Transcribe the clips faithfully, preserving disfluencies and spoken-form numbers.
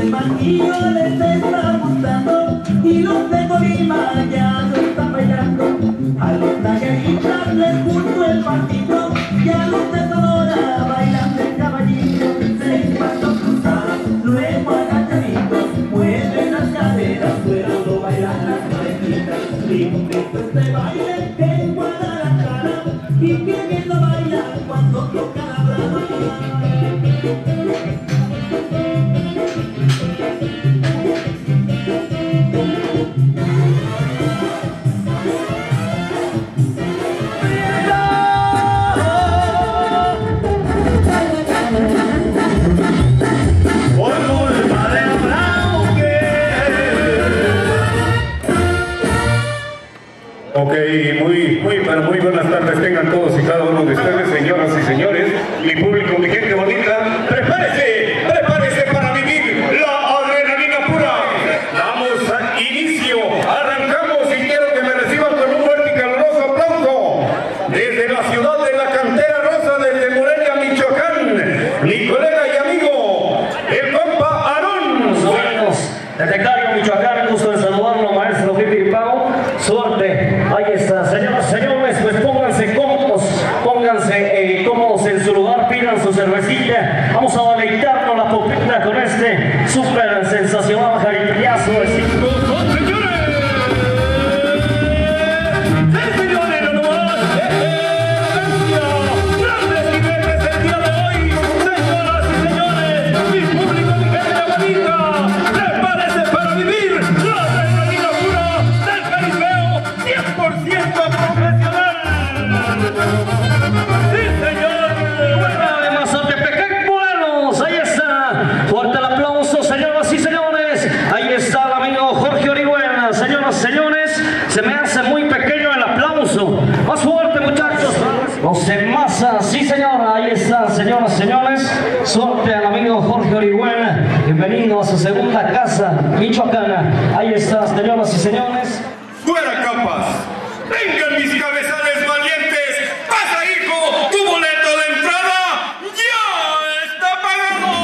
del Mantillo les está gustando y los de Colima ya se están bailando. A los nagueritas les gustó el partido y a los de Sonora bailan del caballito. Seis pasos cruzados, luego agachaditos, mueven las caderas, luego bailan las orejitas. Invito este baile en Guadalajara y que bien lo bailan cuando toca la brava. Ok, muy, muy, pero muy buenas tardes tengan todos y cada uno de ustedes, señoras y señores, mi público, mi gente bonita. ¡Prepárese! ¡Prepárese para vivir la adrenalina pura! Damos a inicio, arrancamos y quiero que me reciban con un fuerte y caluroso aplauso desde la ciudad de la Cantera Rosa, desde Morelia, Michoacán, mi colega y amigo, el compa Aarón. Buenos, desde Cario, Michoacán, gusto de saludarlo, maestro Pipi Pau. Suerte, ahí está, señoras y señores, pues pónganse cómodos, pónganse eh, cómodos en su lugar, pidan su cervecita, vamos a deleitarnos la pupita con este súper sensacional jaripillazo de cinco. Se me hace muy pequeño el aplauso. Más fuerte, muchachos. Los de masa, sí señora. Ahí está, señoras y señores. Suerte al amigo Jorge Orihuela. Bienvenido a su segunda casa michoacana. Ahí está, señoras y señores. ¡Fuera capas! ¡Vengan mis cabezales valientes! ¡Pasa, hijo! ¡Tu boleto de entrada ya está pagado!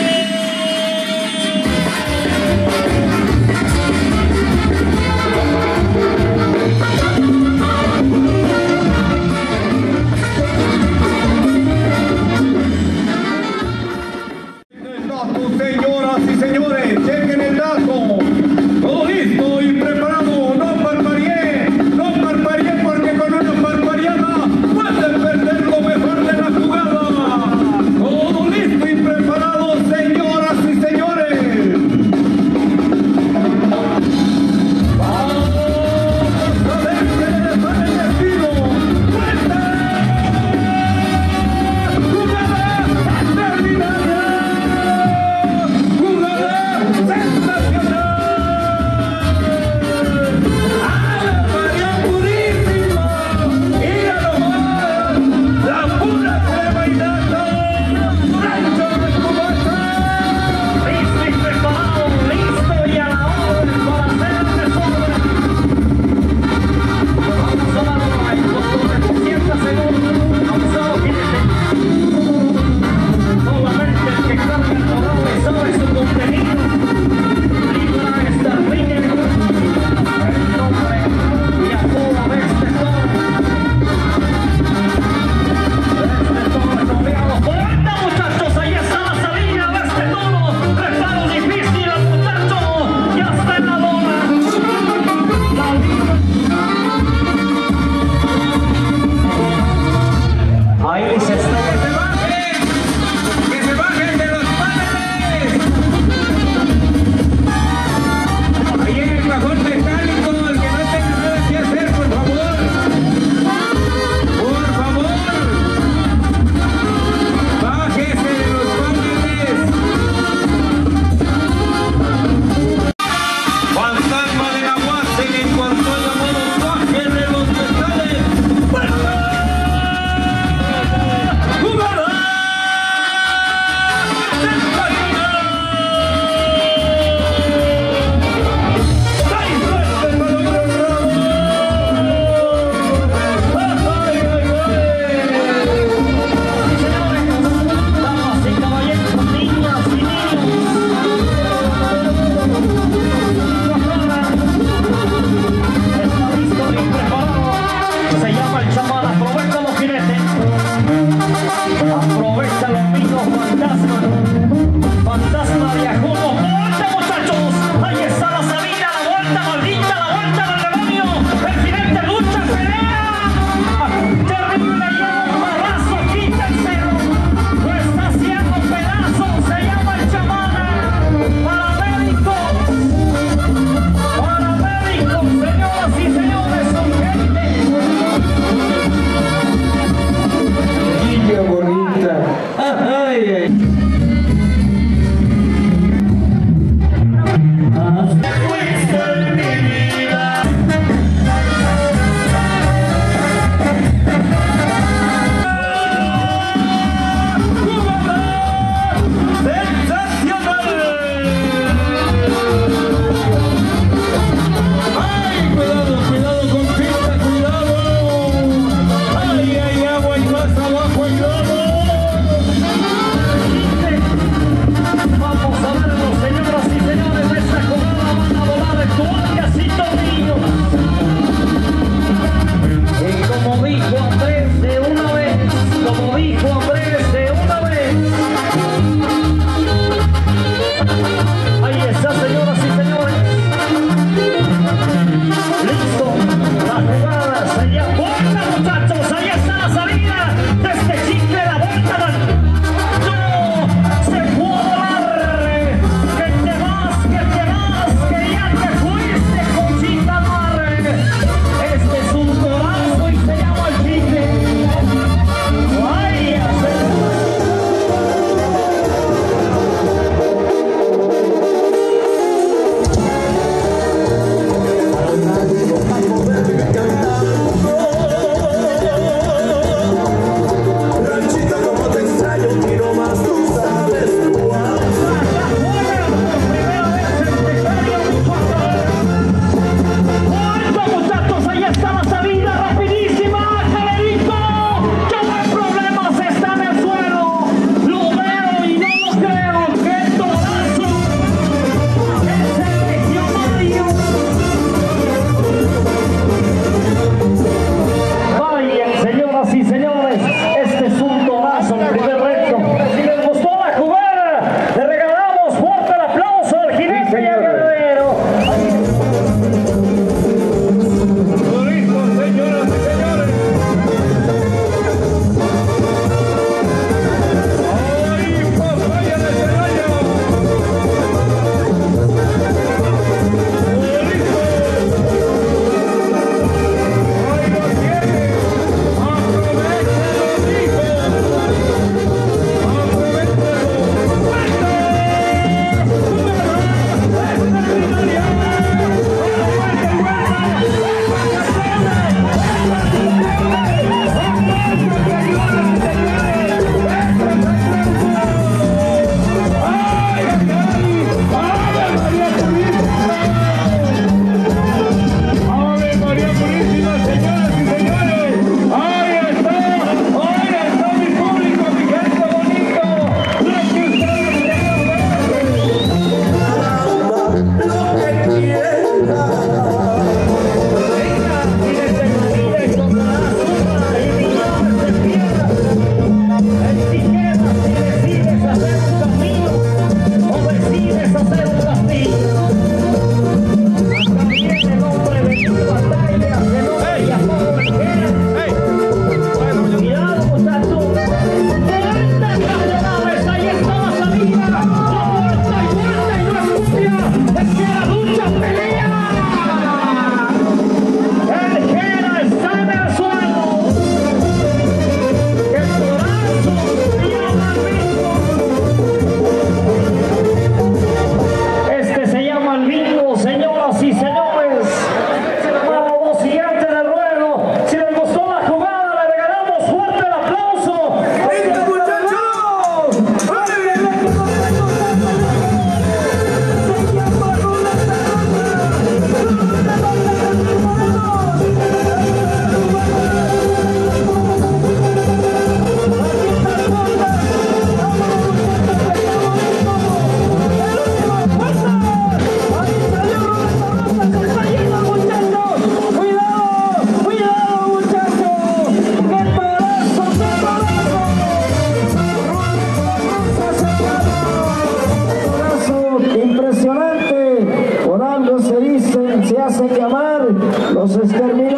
Señoras y señores, chequen el dato. Todo listo y preparado. No parpadeé, no parpadeé porque con una parpadeada pueden perder lo mejor de la jugada. Todo listo y preparado, señoras y señores. Vamos a ver qué les sale el destino. ¡Fuerte! ¡Jugada extraordinaria!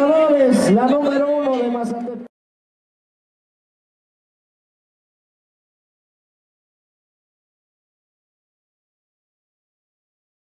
ganadores, la número uno de Mazatepec.